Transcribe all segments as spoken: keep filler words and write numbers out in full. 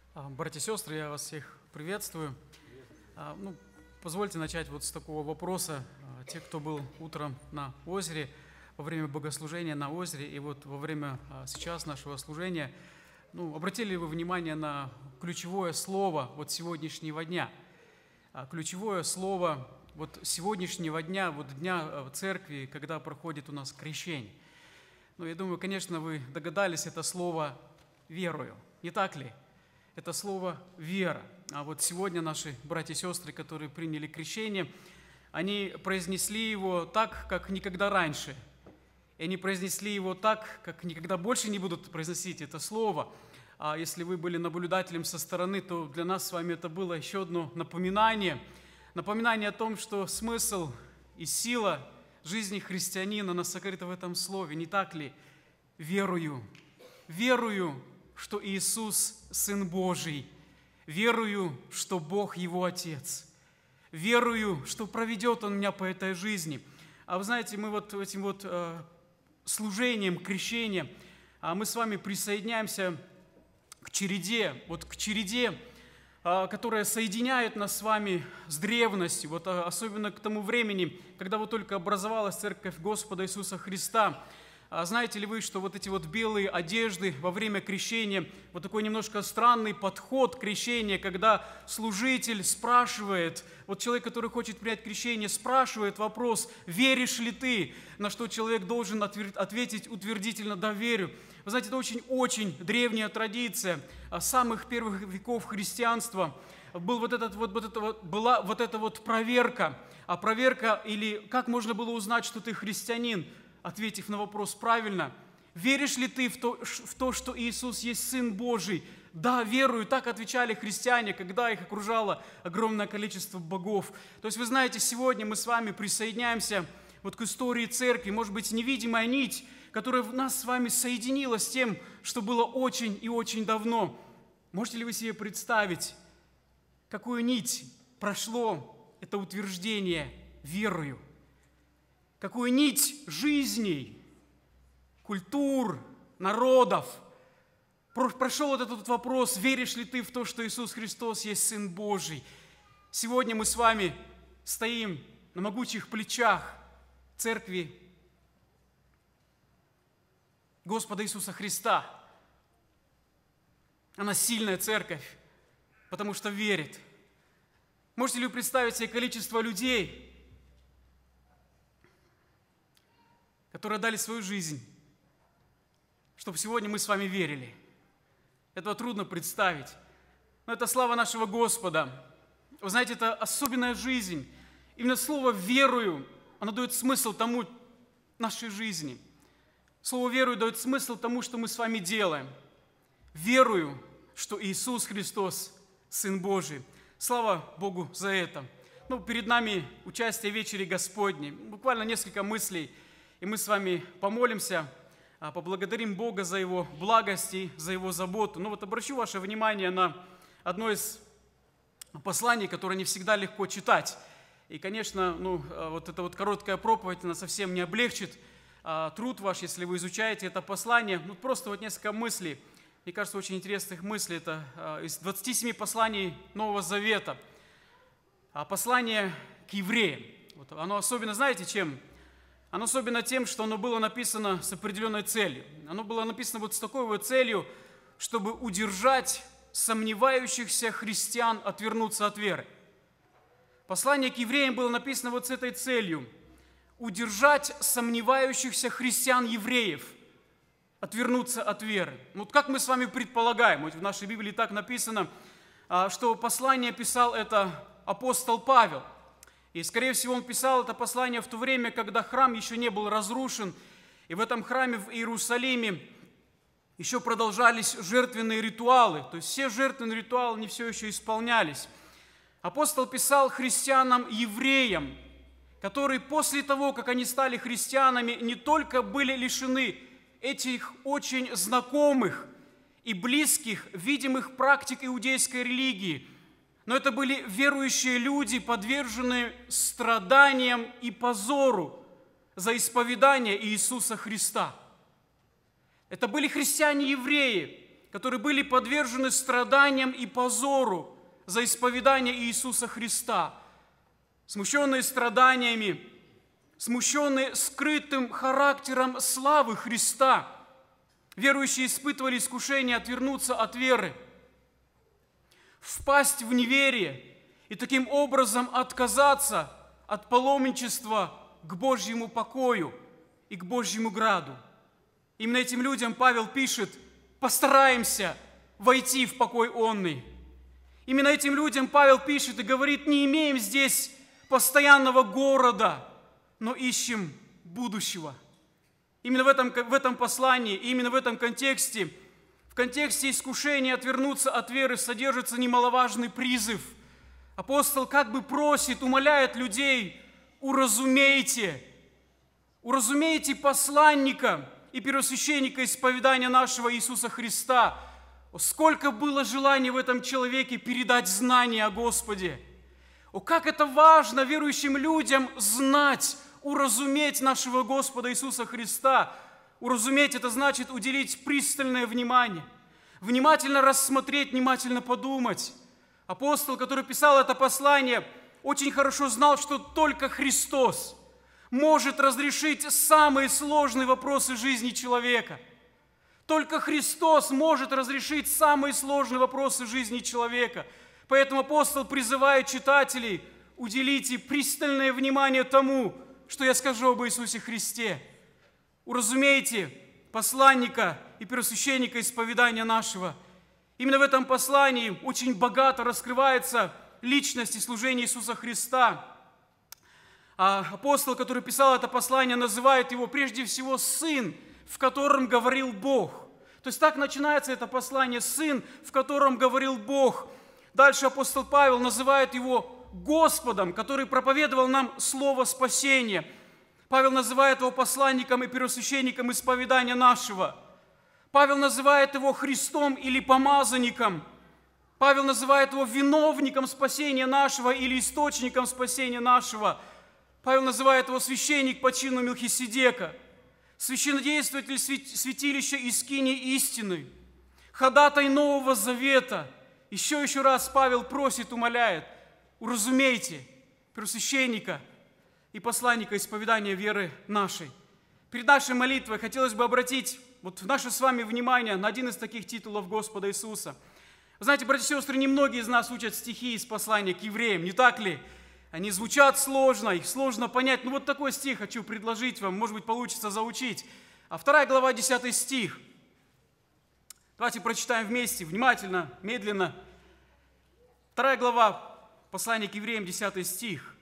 Братья и сестры, я вас всех приветствую. Ну, позвольте начать вот с такого вопроса. Те, кто был утром на озере, во время богослужения на озере, и вот во время сейчас нашего служения, ну, обратили ли вы внимание на ключевое слово вот сегодняшнего дня? Ключевое слово вот сегодняшнего дня, вот дня церкви, когда проходит у нас крещение. Ну, я думаю, конечно, вы догадались, это слово «верую». Не так ли? Это слово «вера». А вот сегодня наши братья и сестры, которые приняли крещение, они произнесли его так, как никогда раньше. И они произнесли его так, как никогда больше не будут произносить это слово. А если вы были наблюдателем со стороны, то для нас с вами это было еще одно напоминание. Напоминание о том, что смысл и сила жизни христианина, она сокрыта в этом слове. Не так ли? Верую. Верую, что Иисус – Сын Божий. Верую, что Бог – Его Отец. Верую, что проведет Он меня по этой жизни. А вы знаете, мы вот этим вот э, служением, крещением, э, мы с вами присоединяемся к череде, вот к череде, э, которая соединяет нас с вами с древностью, вот э, особенно к тому времени, когда вот только образовалась Церковь Господа Иисуса Христа. Знаете ли вы, что вот эти вот белые одежды во время крещения, вот такой немножко странный подход крещения, когда служитель спрашивает, вот человек, который хочет принять крещение, спрашивает вопрос, веришь ли ты, на что человек должен ответить утвердительно, да, верю. Вы знаете, это очень-очень древняя традиция самых первых веков христианства. Был вот этот, вот, вот это, вот, была вот эта вот проверка, а проверка, или как можно было узнать, что ты христианин, ответив на вопрос правильно, веришь ли ты в то, в то, что Иисус есть Сын Божий? Да, верую. Так отвечали христиане, когда их окружало огромное количество богов. То есть, вы знаете, сегодня мы с вами присоединяемся вот к истории церкви, может быть, невидимая нить, которая нас с вами соединила с тем, что было очень и очень давно. Можете ли вы себе представить, какую нить прошло это утверждение «верую»? Какую нить жизней, культур, народов прошел вот этот вопрос, веришь ли ты в то, что Иисус Христос есть Сын Божий? Сегодня мы с вами стоим на могучих плечах Церкви Господа Иисуса Христа. Она сильная церковь, потому что верит. Можете ли вы представить себе количество людей, которые дали свою жизнь, чтобы сегодня мы с вами верили? Этого трудно представить. Но это слава нашего Господа. Вы знаете, это особенная жизнь. Именно слово «верую», оно дает смысл тому нашей жизни. Слово «верую» дает смысл тому, что мы с вами делаем. Верую, что Иисус Христос – Сын Божий. Слава Богу за это. Ну, перед нами участие в вечере Господней. Буквально несколько мыслей. И мы с вами помолимся, поблагодарим Бога за Его благость и за Его заботу. Ну вот обращу ваше внимание на одно из посланий, которое не всегда легко читать. И, конечно, ну, вот эта вот короткая проповедь, она совсем не облегчит а, труд ваш, если вы изучаете это послание. Ну, просто вот несколько мыслей, мне кажется, очень интересных мыслей. Это а, из двадцати семи посланий Нового Завета. А, послание к евреям. Вот оно особенно, знаете, чем? Оно особенно тем, что оно было написано с определенной целью. Оно было написано вот с такой вот целью, чтобы удержать сомневающихся христиан отвернуться от веры. Послание к евреям было написано вот с этой целью. Удержать сомневающихся христиан-евреев отвернуться от веры. Вот как мы с вами предполагаем, вот в нашей Библии так написано, что послание писал это апостол Павел. И, скорее всего, он писал это послание в то время, когда храм еще не был разрушен, и в этом храме в Иерусалиме еще продолжались жертвенные ритуалы, то есть все жертвенные ритуалы не все еще исполнялись. Апостол писал христианам-евреям, которые после того, как они стали христианами, не только были лишены этих очень знакомых и близких, видимых практик иудейской религии, но это были верующие люди, подверженные страданиям и позору за исповедание Иисуса Христа. Это были христиане-евреи, которые были подвержены страданиям и позору за исповедание Иисуса Христа, смущенные страданиями, смущенные скрытым характером славы Христа, верующие испытывали искушение отвернуться от веры, впасть в неверие и таким образом отказаться от паломничества к Божьему покою и к Божьему граду. Именно этим людям Павел пишет: постараемся войти в покой онный. Именно этим людям Павел пишет и говорит: не имеем здесь постоянного города, но ищем будущего. Именно в этом, в этом послании, именно в этом контексте, в контексте искушения отвернуться от веры содержится немаловажный призыв. Апостол как бы просит, умоляет людей: уразумейте, уразумейте посланника и первосвященника исповедания нашего Иисуса Христа. Сколько было желаний в этом человеке передать знания о Господе. О, как это важно верующим людям знать, уразуметь нашего Господа Иисуса Христа. Уразуметь – это значит уделить пристальное внимание, внимательно рассмотреть, внимательно подумать. Апостол, который писал это послание, очень хорошо знал, что только Христос может разрешить самые сложные вопросы жизни человека. Только Христос может разрешить самые сложные вопросы жизни человека. Поэтому апостол призывает читателей: уделите пристальное внимание тому, что я скажу об Иисусе Христе. Уразумейте посланника и первосвященника исповедания нашего. Именно в этом послании очень богато раскрывается личность и служение Иисуса Христа. А апостол, который писал это послание, называет его прежде всего «сын, в котором говорил Бог». То есть так начинается это послание: «сын, в котором говорил Бог». Дальше апостол Павел называет его Господом, который проповедовал нам слово спасения. Павел называет его посланником и первосвященником исповедания нашего. Павел называет его Христом или помазанником. Павел называет его виновником спасения нашего или источником спасения нашего. Павел называет его священник по чину Мелхиседека, священнодействователь святилища и скинии истины, ходатай Нового Завета. Еще еще раз Павел просит, умоляет: уразумейте первосвященника и посланника исповедания веры нашей. Перед нашей молитвой хотелось бы обратить вот наше с вами внимание на один из таких титулов Господа Иисуса. Вы знаете, братья и сестры, немногие из нас учат стихи из послания к евреям, не так ли? Они звучат сложно, их сложно понять. Ну вот такой стих хочу предложить вам, может быть, получится заучить. А вторая глава, десятый стих. Давайте прочитаем вместе, внимательно, медленно. Вторая глава, послание к евреям, десятый стих.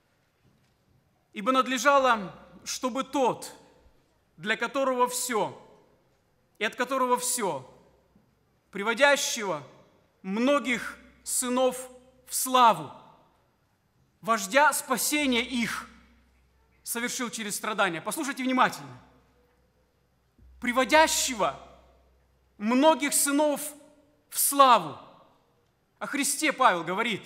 «Ибо надлежало, чтобы тот, для которого все, и от которого все, приводящего многих сынов в славу, вождя спасения их, совершил через страдания». Послушайте внимательно. Приводящего многих сынов в славу. О Христе Павел говорит: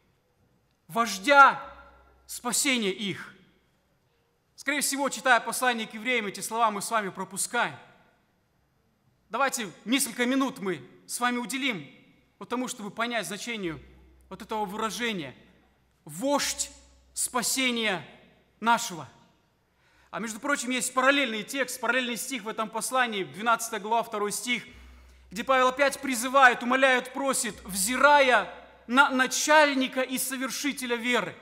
вождя спасения их. Скорее всего, читая послание к евреям, эти слова мы с вами пропускаем. Давайте несколько минут мы с вами уделим вот тому, чтобы понять значение вот этого выражения: вождь спасения нашего. А между прочим, есть параллельный текст, параллельный стих в этом послании, двенадцатая глава, второй стих, где Павел опять призывает, умоляет, просит, взирая на начальника и совершителя веры.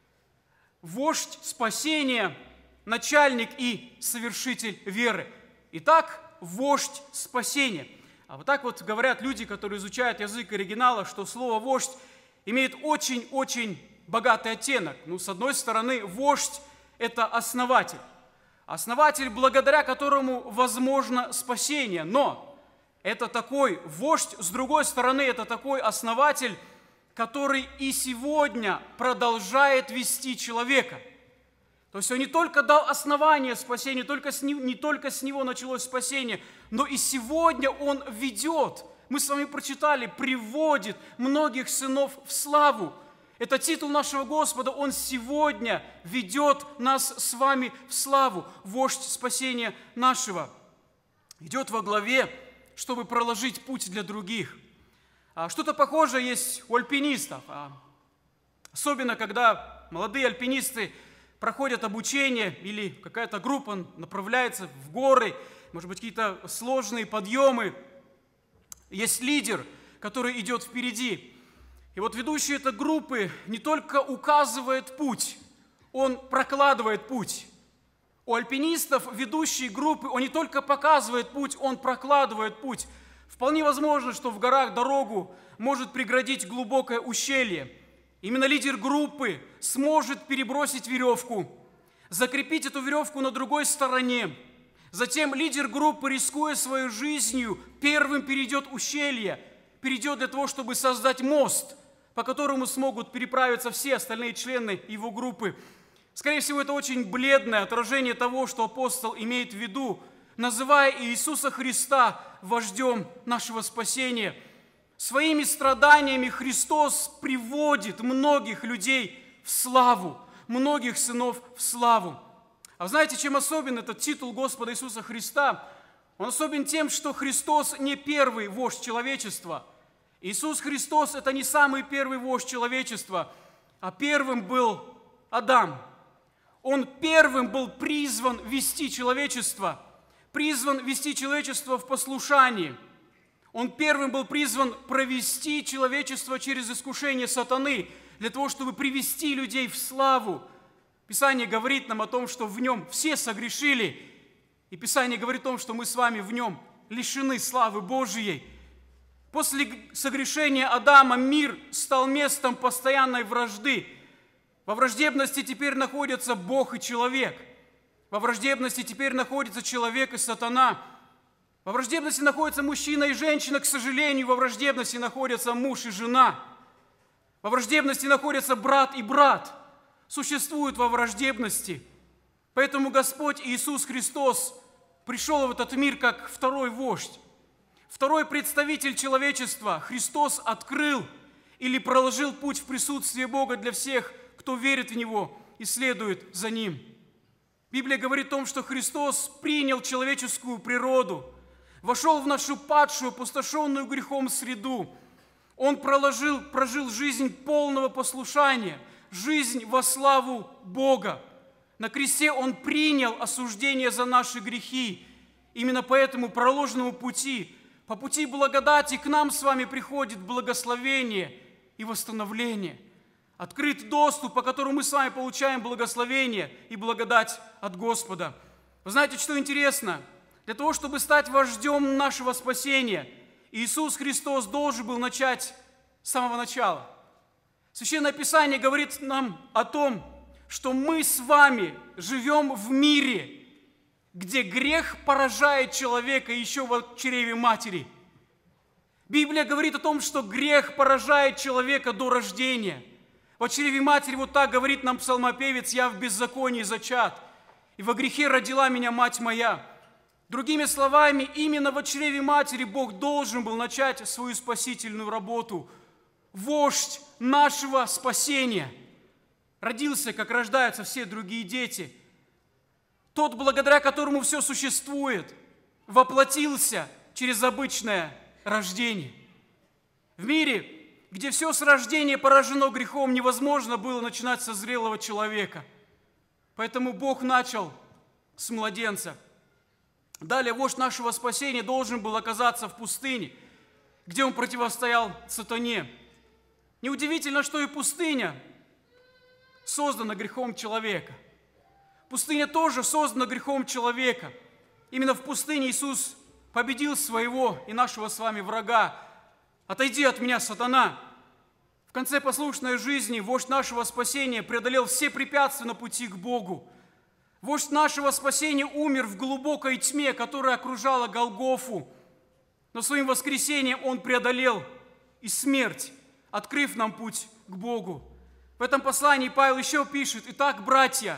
Вождь спасения, начальник и совершитель веры. Итак, вождь спасения. А вот так вот говорят люди, которые изучают язык оригинала, что слово «вождь» имеет очень-очень богатый оттенок. Ну, с одной стороны, вождь – это основатель. Основатель, благодаря которому возможно спасение. Но это такой вождь, с другой стороны, это такой основатель, который и сегодня продолжает вести человека. То есть он не только дал основание спасения, только с ним, не только с него началось спасение, но и сегодня он ведет, мы с вами прочитали, приводит многих сынов в славу. Это титул нашего Господа, Он сегодня ведет нас с вами в славу, вождь спасения нашего. Идет во главе чтобы проложить путь для других. Что-то похожее есть у альпинистов. Особенно, когда молодые альпинисты проходят обучение или какая-то группа направляется в горы, может быть, какие-то сложные подъемы. Есть лидер, который идет впереди. И вот ведущий этой группы не только указывает путь, он прокладывает путь. У альпинистов ведущий группы, он не только показывает путь, он прокладывает путь. Вполне возможно, что в горах дорогу может преградить глубокое ущелье. Именно лидер группы сможет перебросить веревку, закрепить эту веревку на другой стороне. Затем лидер группы, рискуя своей жизнью, первым перейдет ущелье, перейдет для того, чтобы создать мост, по которому смогут переправиться все остальные члены его группы. Скорее всего, это очень бледное отражение того, что апостол имеет в виду, называя Иисуса Христа вождем нашего спасения. Своими страданиями Христос приводит многих людей в славу, многих сынов в славу. А знаете, чем особен этот титул Господа Иисуса Христа? Он особен тем, что Христос не первый вождь человечества. Иисус Христос – это не самый первый вождь человечества, а первым был Адам. Он первым был призван вести человечество, призван вести человечество в послушании. Он первым был призван провести человечество через искушение сатаны, для того, чтобы привести людей в славу. Писание говорит нам о том, что в нем все согрешили, и Писание говорит о том, что мы с вами в нем лишены славы Божией. После согрешения Адама мир стал местом постоянной вражды. Во враждебности теперь находятся Бог и человек. Во враждебности теперь находится человек и сатана. Во враждебности находятся мужчина и женщина. К сожалению, во враждебности находятся муж и жена. Во враждебности находятся брат и брат. Существуют во враждебности. Поэтому Господь Иисус Христос пришел в этот мир как второй вождь. Второй представитель человечества. Христос открыл или проложил путь в присутствие Бога для всех, кто верит в Него и следует за Ним. Библия говорит о том, что Христос принял человеческую природу, вошел в нашу падшую, опустошенную грехом среду. Он проложил, прожил жизнь полного послушания, жизнь во славу Бога. На кресте Он принял осуждение за наши грехи. Именно по этому проложенному пути, по пути благодати к нам с вами приходит благословение и восстановление. Открыт доступ, по которому мы с вами получаем благословение и благодать от Господа. Вы знаете, что интересно? Для того, чтобы стать вождем нашего спасения, Иисус Христос должен был начать с самого начала. Священное Писание говорит нам о том, что мы с вами живем в мире, где грех поражает человека еще в чреве матери. Библия говорит о том, что грех поражает человека до рождения. В чреве матери, вот так говорит нам псалмопевец: «Я в беззаконии зачат, и во грехе родила меня мать моя». Другими словами, именно в чреве матери Бог должен был начать свою спасительную работу. Вождь нашего спасения родился, как рождаются все другие дети. Тот, благодаря которому все существует, воплотился через обычное рождение. В мире, где все с рождения поражено грехом, невозможно было начинать со зрелого человека. Поэтому Бог начал с младенца. Далее вождь нашего спасения должен был оказаться в пустыне, где он противостоял сатане. Неудивительно, что и пустыня создана грехом человека. Пустыня тоже создана грехом человека. Именно в пустыне Иисус победил своего и нашего с вами врага. «Отойди от меня, сатана!» В конце послушной жизни вождь нашего спасения преодолел все препятствия на пути к Богу. Вождь нашего спасения умер в глубокой тьме, которая окружала Голгофу. Но своим воскресением Он преодолел и смерть, открыв нам путь к Богу. В этом послании Павел еще пишет: «Итак, братья,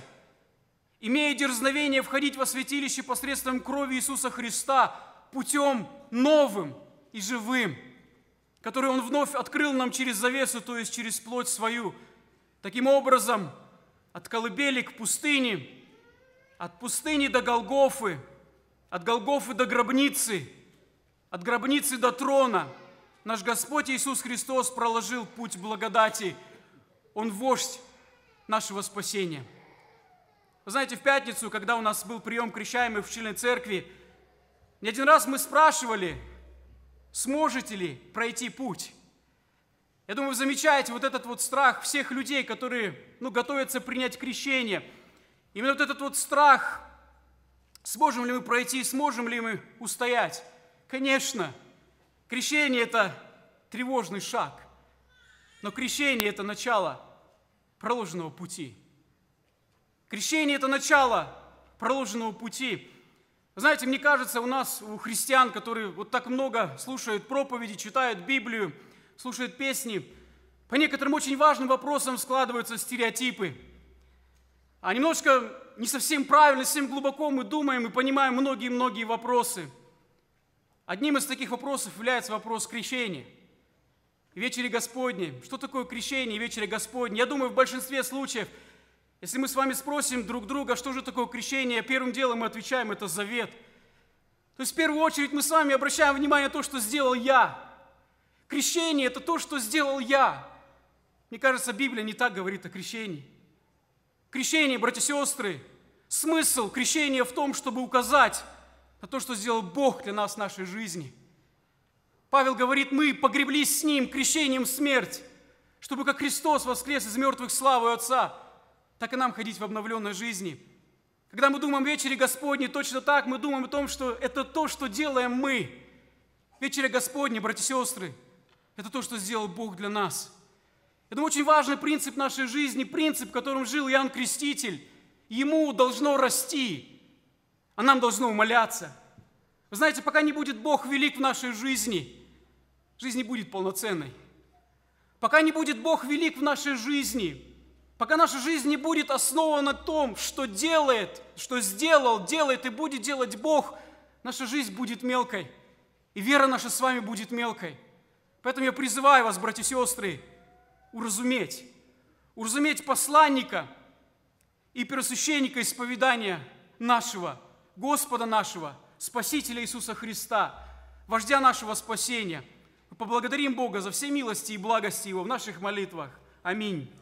имея дерзновение входить во святилище посредством крови Иисуса Христа, путем новым и живым, который Он вновь открыл нам через завесу, то есть через плоть свою. Таким образом, от колыбели к пустыне, от пустыни до Голгофы, от Голгофы до гробницы, От гробницы до трона наш Господь Иисус Христос проложил путь благодати. Он вождь нашего спасения. Вы знаете, в пятницу, когда у нас был прием крещаемых в Чильной церкви, не один раз мы спрашивали, сможете ли пройти путь. Я думаю, вы замечаете вот этот вот страх всех людей, которые ну, готовятся принять крещение. Именно вот этот вот страх, сможем ли мы пройти, сможем ли мы устоять. Конечно, крещение – это тревожный шаг, но крещение – это начало проложенного пути. Крещение – это начало проложенного пути. Вы знаете, мне кажется, у нас, у христиан, которые вот так много слушают проповеди, читают Библию, слушают песни, по некоторым очень важным вопросам складываются стереотипы. А немножко не совсем правильно, совсем глубоко мы думаем и понимаем многие-многие вопросы. Одним из таких вопросов является вопрос крещения. Вечери Господней. Что такое крещение и вечеря Господней? Я думаю, в большинстве случаев, если мы с вами спросим друг друга, что же такое крещение, первым делом мы отвечаем, это завет. То есть в первую очередь мы с вами обращаем внимание на то, что сделал я. Крещение – это то, что сделал я. Мне кажется, Библия не так говорит о крещении. Крещение, братья и сестры, смысл крещения в том, чтобы указать на то, что сделал Бог для нас в нашей жизни. Павел говорит, мы погреблись с Ним крещением в смерть, чтобы как Христос воскрес из мертвых славу Отца, так и нам ходить в обновленной жизни. Когда мы думаем о вечере Господней, точно так мы думаем о том, что это то, что делаем мы. Вечеря Господня, братья и сестры, это то, что сделал Бог для нас. Это очень важный принцип нашей жизни, принцип, которым жил Иоанн Креститель. Ему должно расти, а нам должно умаляться. Вы знаете, пока не будет Бог велик в нашей жизни, жизнь не будет полноценной. Пока не будет Бог велик в нашей жизни, пока наша жизнь не будет основана на том, что делает, что сделал, делает и будет делать Бог, наша жизнь будет мелкой, и вера наша с вами будет мелкой. Поэтому я призываю вас, братья и сестры, уразуметь, уразуметь посланника и первосвященника исповедания нашего, Господа нашего, Спасителя Иисуса Христа, вождя нашего спасения. Мы поблагодарим Бога за все милости и благости Его в наших молитвах. Аминь.